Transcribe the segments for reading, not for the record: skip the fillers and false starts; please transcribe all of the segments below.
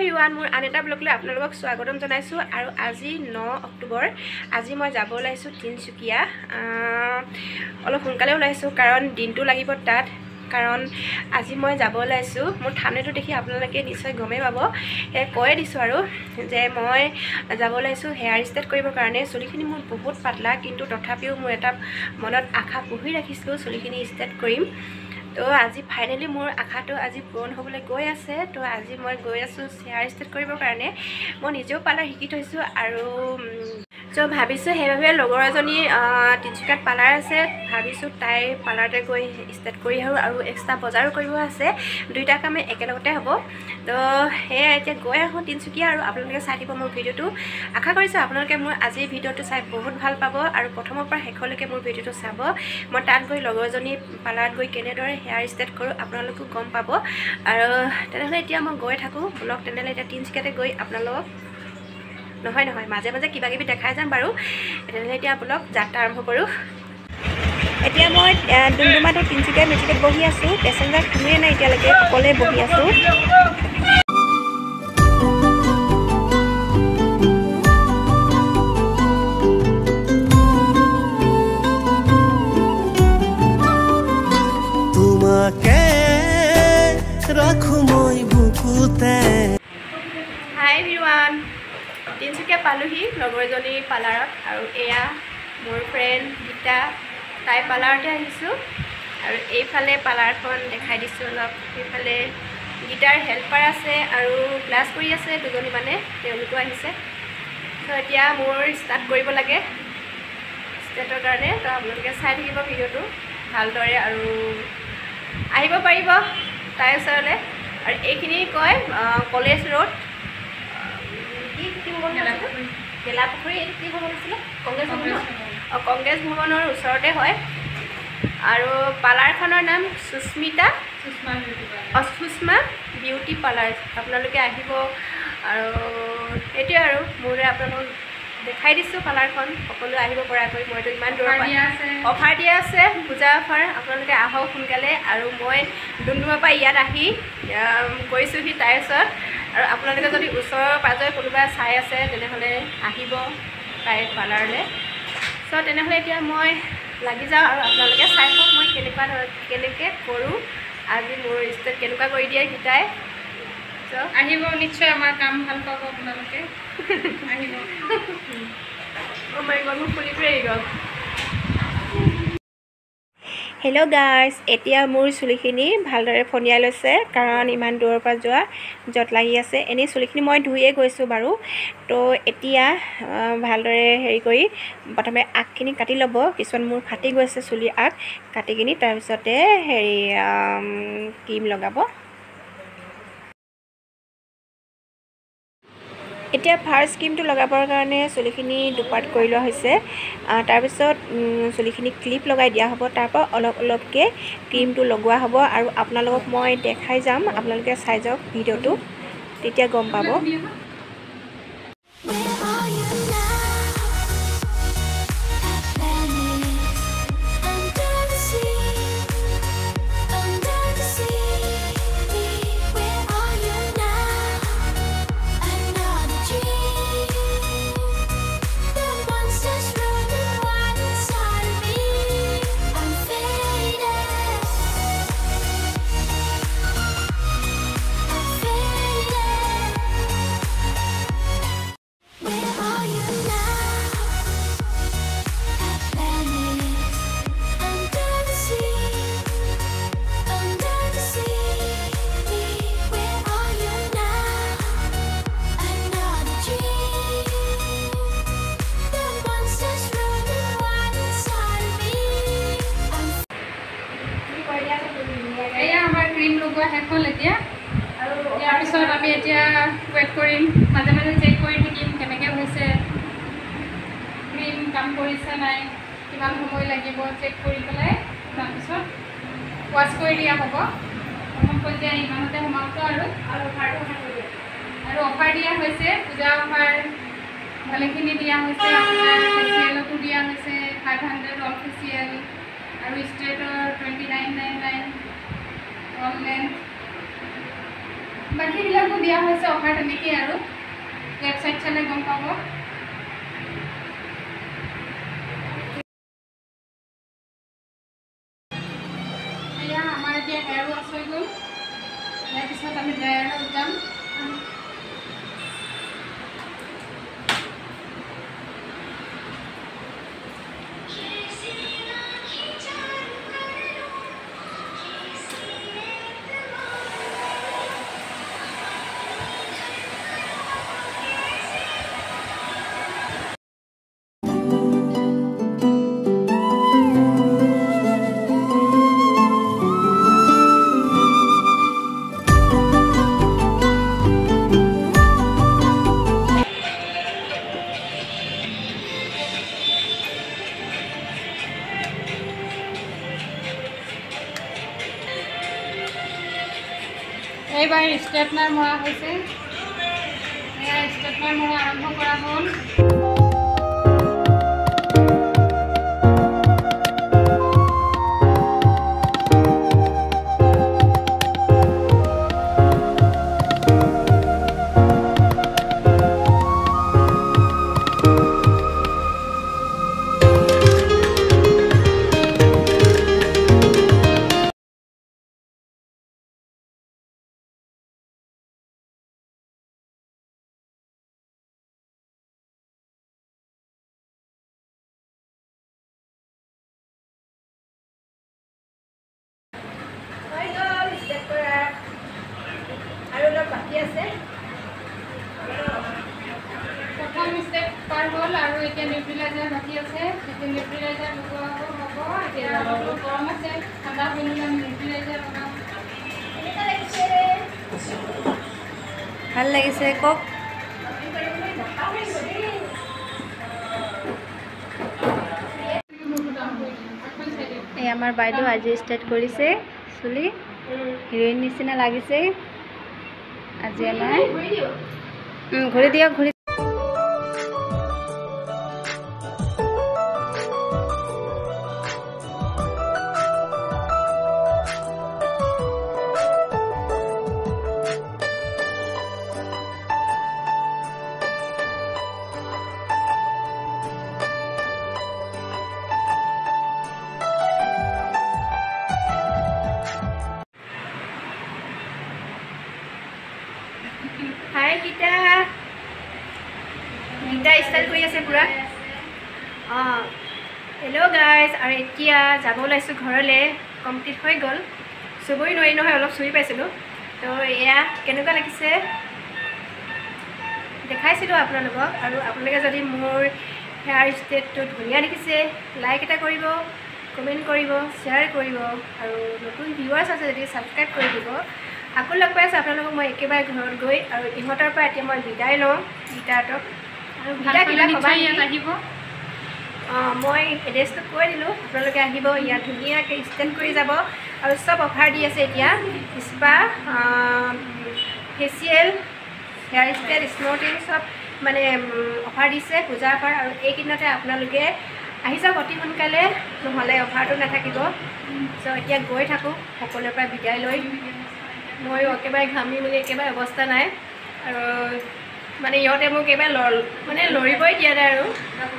Everyone মোৰ আন এটা ব্লগলৈ আপোনালোকক স্বাগতম জনাইছোঁ আৰু আজি 9 অক্টোবৰ আজি মই যাব ওলাইছোঁ তিনচুকীয়া অলপ সোনকালে ওলাইছোঁ কাৰণ দিনটো লাগিব তাত কাৰণ আজি মই যাব ওলাইছোঁ মোৰ থামনেলটো দেখি আপোনালোকে নিশ্চয় গমেই পাব কৈ দিছোঁ আৰু যে মই যাব ওলাইছোঁ হেয়াৰ ষ্টাইল কৰিবৰ কাৰণে চুলিখিনি মোৰ বহুত পাতলা কিন্তু তথাপিও মোৰ এটা মনত আশা পুহি ৰাখিছিলোঁ চুলিখিনি ষ্টাইল কৰিম তো আজি ফাইনেলি মোৰ আশাটো আজি পূৰণ হ'বলৈ গৈ আছে তো আজি মই গৈ আছোঁ হেয়াৰ ষ্টাইল কৰিবৰ কাৰণে মই নিজেও পাৰ্লাৰ শিকি থৈছোঁ আৰু তো ভাবিছোঁ সেইবাবে লগৰ এজনী তিনচুকীয়াত পাৰ্লাৰ আছে ভাবিছোঁ তাই পাৰ্লাৰতে গৈ ষ্টাইল কৰি আহোঁ আৰু এক্সট্ৰা বজাৰো কৰিব আছে দুইটা কামে একেলগতে হ'ব তো সেয়া এতিয়া গৈ আহোঁ তিনচুকীয়া আৰু আপোনালোকে চাই দিব মোৰ ভিডিঅ'টো আশা কৰিছোঁ আপোনালোকে মোৰ আজিৰ ভিডিঅ'টো চাই বহুত ভাল পাব আৰু প্ৰথমৰ পৰা শেষলৈকে মোৰ ভিডিঅ'টো চাব মই তাত গৈ লগৰজনী পাৰ্লাৰত গৈ কেনেদৰে হেয়াৰ ষ্টাইল কৰোঁ আপোনালোকো গম পাব আৰু তেনেহ'লে এতিয়া মই গৈ থাকোঁ ব্লগ তেনেহ'লে এতিয়া তিনচুকীয়াতে গৈ আপোনালোকক নহয় মাজে মাজে কিবা কিবি দেখাই যাম বাৰু তেনেহ'লে এতিয়া ব্লগ যাত্ৰা আৰম্ভ কৰোঁ এতিয়া মই ডুমডুমাটো তিনচুকীয়া মেজিকত বহি আছোঁ পেচেঞ্জাৰ কোনোৱে নাই এতিয়ালৈকে অকলে বহি আছোঁ হাই এভৰিৱান তিনচুকীয়া পালোহি লগৰ এজনী পাৰ্লাৰত আৰু এয়া মোৰ ফ্ৰেণ্ড গীতা তাই পাৰ্লাৰতে আহিছোঁ আৰু এইফালে পাৰ্লাৰখন দেখাই দিছোঁ অলপ এইফালে গীতাৰ হেল্পাৰ আছে আৰু ক্লাছ কৰি আছে দুজনী মানে তেওঁলোকো আহিছে তো এতিয়া মোৰ ষ্টাৰ্ট কৰিব লাগে ষ্টাৰ্টৰ কাৰণে তো আপোনালোকে চাই থাকিব ভিডিঅ'টো ভালদৰে আৰু আহিব পাৰিব তাইৰ ওচৰলৈ আৰু এইখিনি কয় কলেজ ৰোড গেলাপুখুৰী এইটো কি ভৱন আছিলে কংগ্ৰেছ ভৱন কংগ্ৰেছ ভৱনৰ ওচৰতে হয় আৰু পাৰ্লাৰখনৰ নাম সুস্মিতা বিউটি পাৰ্লাৰ আপোনালোকে আহিব আৰু এইটোৱে আৰু মোৰে আপোনালোকক দেখাই দিছোঁ পাৰ্লাৰখন সকলোৱে আহিব পৰাকৈ মইতো ইমান দূৰৰ পৰা অফাৰ দিয়া আছে পূজা অফাৰ আপোনালোকে আহক সোনকালে আৰু মই ডুমডুমাৰ পৰা ইয়াত আহি গৈছোঁহি তাইৰ ওচৰত আৰু আপোনালোকে যদি ওচৰৰ পাজৰে কোনোবা চাই আছে তেনেহ'লে আহিব তাইৰ পাৰ্লাৰলৈ চ' তেনেহ'লে এতিয়া মই লাগি যাওঁ আৰু আপোনালোকে চাই হওক মই কেনেকৈ কৰোঁ আজি মোৰ ষ্টাইল কেনেকুৱা কৰি দিয়ে গীতাই চ' আহিব নিশ্চয় আমাৰ কাম ভাল পাব আপোনালোকে আহিব মোক ফুলিটোৱে আহি গ'ল হেল্ল' গাইজ এতিয়া মোৰ চুলিখিনি ভালদৰে ফনিয়াই লৈছে কাৰণ ইমান দূৰৰ পৰা যোৱা য'ত লাগি আছে এনেই চুলিখিনি মই ধুয়ে গৈছোঁ বাৰু তো এতিয়া ভালদৰে হেৰি কৰি প্ৰথমে আগখিনি কাটি ল'ব কিছুমান মোৰ ফাটি গৈছে চুলিৰ আগ কাটি কিনি তাৰপিছতে হেৰি ক্ৰীম লগাব এতিয়া ফাৰ্ষ্ট ক্ৰীমটো লগাবৰ কাৰণে চুলিখিনি দুপাৰ্ট কৰি লোৱা হৈছে তাৰপিছত চুলিখিনি ক্লিপ লগাই দিয়া হ'ব তাৰপৰা অলপ অলপকৈ ক্ৰীমটো লগোৱা হ'ব আৰু আপোনালোকক মই দেখাই যাম আপোনালোকে চাই যাওক ভিডিঅ'টো তেতিয়া গম পাব শেষ হ'ল এতিয়া আৰু ইয়াৰ পিছত আমি এতিয়া ৱেইট কৰিম মাজে মাজে চেক কৰি থাকিম কেনেকৈ হৈছে ক্ৰীম কাম কৰিছে নাই কিমান সময় লাগিব চেক কৰি পেলাই তাৰপিছত ৱাছ কৰি দিয়া হ'ব প্ৰথম পৰ্যায়ে ইমানতে সমাপ্ত আৰু অফাৰ দিয়া হৈছে পূজা অফাৰ ভালেখিনি দিয়া হৈছে আপোনাৰ ফেচিয়েলতো দিয়া হৈছে 500 অল ফেচিয়েল আৰু ষ্ট্ৰেটৰ 2999 অল লেন্থ বাকীবিলাকো দিয়া হৈছে অফাৰ তেনেকেই আৰু ৱেবছাইট চালে গম পাব। এয়া আমাৰ এতিয়া হেয়াৰ ৱাছ হৈ গ'ল। ইয়াৰ পিছত আমি ড্ৰায়াৰত যাম। এইবাৰ ষ্ট্ৰেটনাৰ মৰা হৈছে। এয়া ষ্ট্ৰেটনাৰ মৰা আৰম্ভ কৰা হ'ল। আৰু অলপ বাকী আছে। প্ৰথম ষ্টেপ পাৰ হ'ল আৰু এতিয়া নিউট্ৰিলাইজাৰ বাকী আছে। এতিয়া নিউট্ৰিলাইজাৰ লগোৱা হ'ব। এতিয়া অলপ গৰম আছে, ঠাণ্ডা হৈ ল'লে আমি নিউট্ৰিলাইজাৰ লগাম। ভাল লাগিছে কওক। এই আমাৰ বাইদেউ আজি ষ্টাৰ্ট কৰিছে চুলি, হিৰইন নিচিনা লাগিছে আজি আমাৰ। ঘূৰি দিয়ক, ঘূৰি হাই গীতা। গীতা ষ্টাইল কৰি আছে পূৰা। Hello' guys. আৰু এতিয়া যাব ওলাইছোঁ ঘৰলৈ। কমপ্লিট হৈ গ'ল। চুবই নোৱাৰি নহয়, অলপ চুই পাইছিলোঁ। তো এয়া কেনেকুৱা লাগিছে দেখাইছিলোঁ আপোনালোকক। আৰু আপোনালোকে যদি মোৰ হেয়াৰ ষ্টাইলটো ধুনীয়া দেখিছে, লাইক এটা কৰিব, কমেণ্ট কৰিব, শ্বেয়াৰ কৰিব। আৰু নতুন ভিউৱাৰ্ছ আছে যদি ছাবস্ক্ৰাইব কৰি দিব। আকৌ লগ পাই আছোঁ আপোনালোকক মই একেবাৰে ঘৰত গৈ। আৰু ইহঁতৰ পৰা এতিয়া মই বিদায় লওঁ গীতাহঁতক। আৰু কিবা ইয়াত আহিব। মই এড্ৰেছটো কৈ দিলোঁ, আপোনালোকে আহিব। ইয়াত ধুনীয়াকৈ ষ্টেণ্ড কৰি যাব। আৰু চব অফাৰ দি আছে এতিয়া। Spa, facial, hair style, smoothing চব মানে অফাৰ দিছে, পূজা অফাৰ। আৰু এইকেইদিনতে আপোনালোকে আহি যাওক অতি সোনকালে, নহ'লে অফাৰটো নাথাকিব। চ' এতিয়া গৈ থাকোঁ সকলোৰে পৰা বিদায় লৈ। ময়ো একেবাৰে ঘামি মেলি একেবাৰে অৱস্থা নাই। আৰু মানে ইহঁতে মোক একেবাৰে লৰিবই দিয়া নাই আৰু।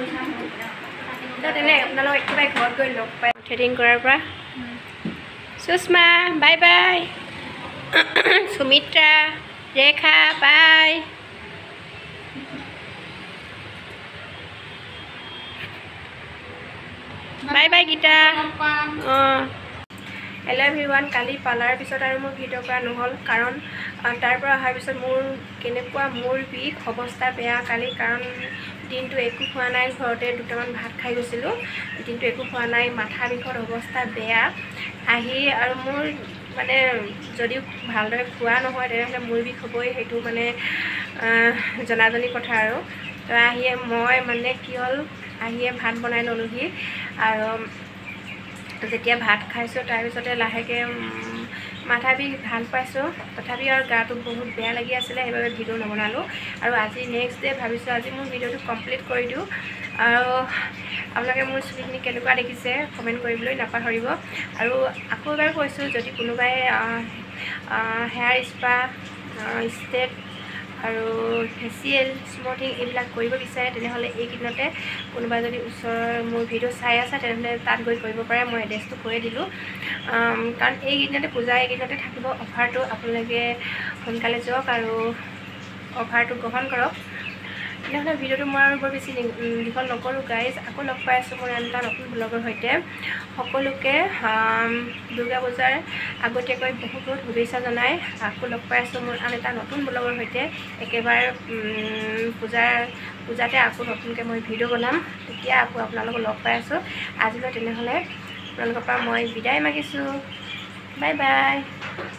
তো তেনে আপোনালোক একেবাৰে ঘৰত গৈ লগ পাই থ্ৰেডিং কৰাৰ পৰা। Sushma bye bye. Sumitra, Rekha bye. Bye bye Geeta. Hello' everyone. কালি পালাৰ পিছত আৰু মোৰ ভিডিঅ' কৰা নহ'ল, কাৰণ তাৰ পৰা অহাৰ পিছত মোৰ কেনেকুৱা মূৰ বিষ, অৱস্থা বেয়া কালি। কাৰণ দিনটো একো খোৱা নাই, ঘৰতে দুটামান ভাত খাই গৈছিলোঁ। দিনটো একো খোৱা নাই, মাথা বিষত অৱস্থা বেয়া। আহি আৰু মোৰ মানে যদিও ভালদৰে খোৱা নহয় তেনেহ'লে মূৰ বিষ হ'বই, সেইটো মানে জনাজনি কথা আৰু। তো আহিয়ে মই মানে কি হ'ল, আহিয়ে ভাত বনাই ল'লোহি। আৰু যেতিয়া ভাত খাইছোঁ তাৰপিছতে লাহেকৈ মাথা বিষ ভাল পাইছোঁ। তথাপি আৰু গাটো বহুত বেয়া লাগি আছিলে, সেইবাবে ভিডিঅ' নবনালোঁ। আৰু আজি নেক্সট ডে ভাবিছোঁ আজি মোৰ ভিডিঅ'টো কমপ্লিট কৰি দিওঁ। আৰু আপোনালোকে মোৰ চুলিখিনি কেনেকুৱা দেখিছে কমেণ্ট কৰিবলৈ নাপাহৰিব। আৰু আকৌ এবাৰ কৈছোঁ, যদি কোনোবাই হেয়াৰ স্পা ষ্টেপ আৰু ফেচিয়েল স্মুথিং এইবিলাক কৰিব বিচাৰে তেনেহ'লে এইকেইদিনতে কোনোবা যদি ওচৰৰ মোৰ ভিডিঅ' চাই আছে তেনেহ'লে তাত গৈ কৰিব পাৰে। মই এড্ৰেছটো কৈয়ে দিলোঁ, কাৰণ এইকেইদিনতে পূজা এইকেইদিনতে থাকিব অফাৰটো। আপোনালোকে সোনকালে যাওক আৰু অফাৰটো গ্ৰহণ কৰক। তেনেহ'লে ভিডিঅ'টো মই আৰু বৰ বেছি দীঘল নকৰোঁ গাইজ। আকৌ লগ পাই আছোঁ মোৰ আন এটা নতুন ব্লগৰ সৈতে। সকলোকে দুৰ্গা পূজাৰ আগতীয়াকৈ বহুত বহুত শুভেচ্ছা জনাই আকৌ লগ পাই আছোঁ মোৰ আন এটা নতুন ব্লগৰ সৈতে। একেবাৰে পূজাতে আকৌ নতুনকৈ মই ভিডিঅ' বনাম, তেতিয়া আকৌ আপোনালোকক লগ পাই আছোঁ। আজিলৈ তেনেহ'লে আপোনালোকৰ পৰা মই বিদায় মাগিছোঁ। Bye bye.